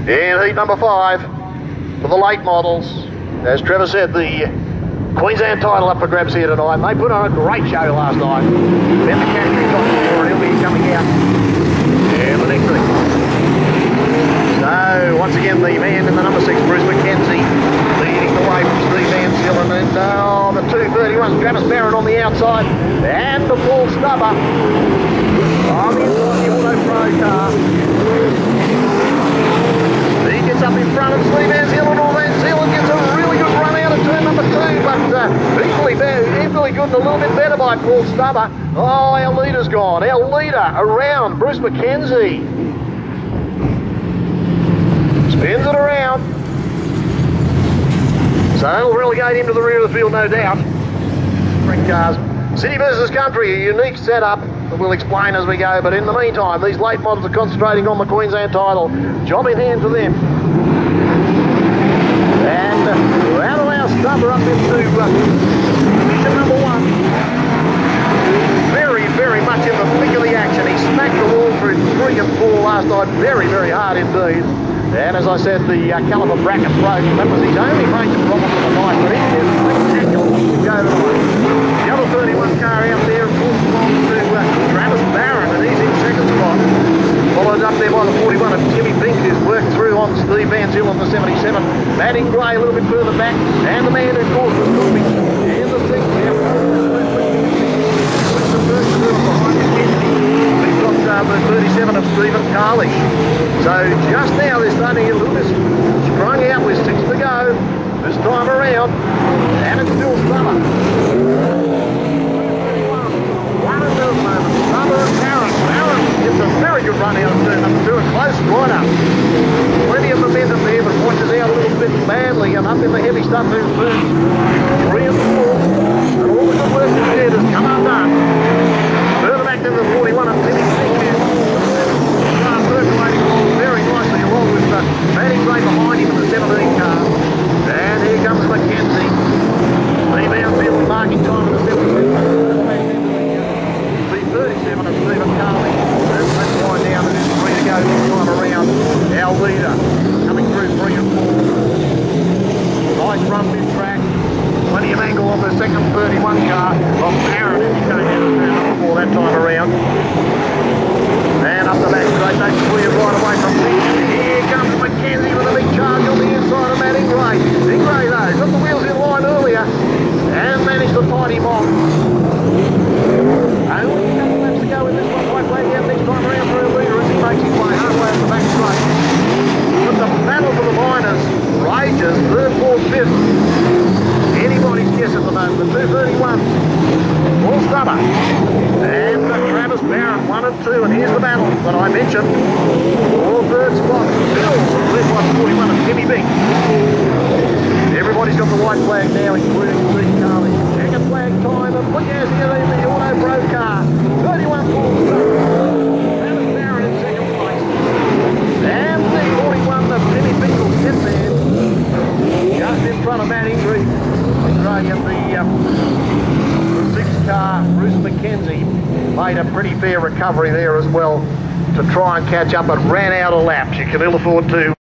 In heat number 5 for the late models. As Trevor said, the Queensland title up for grabs here tonight. They put on a great show last night. Ben McCaffrey got the score and he'll be coming out in the next thing. So, once again, the man in the number 6, Bruce McKenzie, leading the way from Steve Van Zielen. And the 231's Travis Barron on the outside. And the Paul Stubber on the inside of the Auto Pro car. He gets up in front of Steve Van Zielen. Van Zielen gets a really good run out of turn number 2, but equally good and a little bit better by Paul Stubber. Oh, our leader's gone. Our leader around, Bruce McKenzie. Spins it around. So it'll relegate him to the rear of the field, no doubt. Sprint cars. City versus country, a unique setup that we'll explain as we go, but in the meantime, these late models are concentrating on the Queensland title. Job in hand for them. And that'll allow Stubber up into position number 1. Very much in the thick of the action. He smacked the wall through 3 and 4 last night, very hard indeed. And as I said, the caliper bracket broke. That was his only major problem for the night, but he did spectacular go tonight. The other 31 car out there, of course, belongs to Travis Barron, and he's in second spot. Followed up there by the 41 of Timmy Pink, who's worked through on Steve Van Zielen, the 77. Madding Gray a little bit further back, and the man who caused the stopping in the 6th. The 37 of Stephen Carley. So just now they're starting to get a little bit strung out with 6 to go this time around, and it's still Stubber. One of those moments, Stubber and Barron. Barron gets a very good run out of turn number 2, a close right up. Plenty of momentum there, but watches out a little bit badly, and up in the heavy stuff in turns 3 and 4. And all the good work that did has come undone. Further back to the 41 of Timmy Pink. Circulating along very nicely along with Madding Gray behind him in the 17 car. And here comes McKenzie. Steve Van Zielen marking time in the 17. The 37 of Stephen Carley. Let's find down that there's 3 to go this time around. Our leader coming through 3 and 4. Nice run mid-track. Plenty of angle on the second 31 car of Barron as he came out of turn number 4 that time around. And up the back straight, they clear right away from Pink. Here comes McKenzie with a big charge on the inside of Madding Gray. Big Gray though, got the wheels in line earlier and managed to fight him off. Only a couple laps to go in this one. Might play out next time around for a leader as he makes his way halfway up the back straight. But the battle for the minors rages, 3rd, 4th, 5th. Anybody's guess at the moment. The 231. Paul Stubber. And Travis Barron, 1 and 2, and here's the battle that I mentioned. For 3rd spot, still led by the 41 of Timmy Bink. Everybody's got the white flag now, including Steve Carley. Second flag time, and look out here in the Auto Pro car. 31 Paul Stubber. Travis Barron in second place. And the 41 of Timmy Bink will get there. Just in front of Madding Gray. And the 6th car, Bruce McKenzie, made a pretty fair recovery there as well to try and catch up, but ran out of laps. You can ill afford to.